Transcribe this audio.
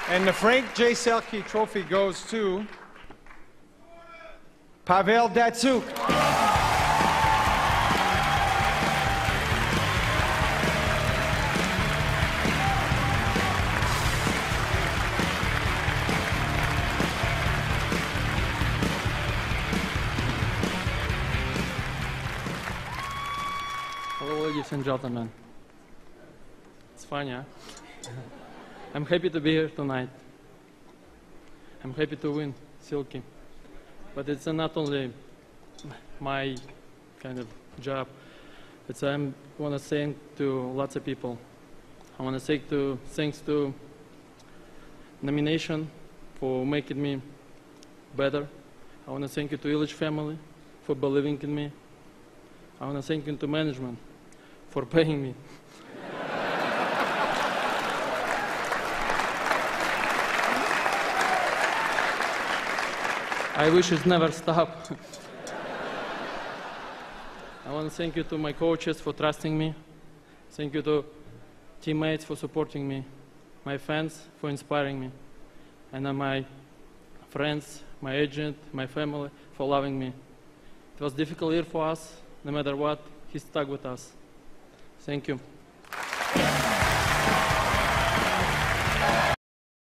And the Frank J. Selke Trophy goes to Pavel Datsyuk. Hello, ladies and gentlemen. It's funny, huh? I'm happy to be here tonight. I'm happy to win Selke. But it's not only my kind of job. I want to thank to lots of people. I want to say thanks to nomination for making me better. I want to thank you to Illich family for believing in me. I want to thank you to management for paying me. I wish it never stopped. I want to thank you to my coaches for trusting me. Thank you to teammates for supporting me, my fans for inspiring me, and my friends, my agent, my family for loving me. It was a difficult year for us. No matter what, he stuck with us. Thank you.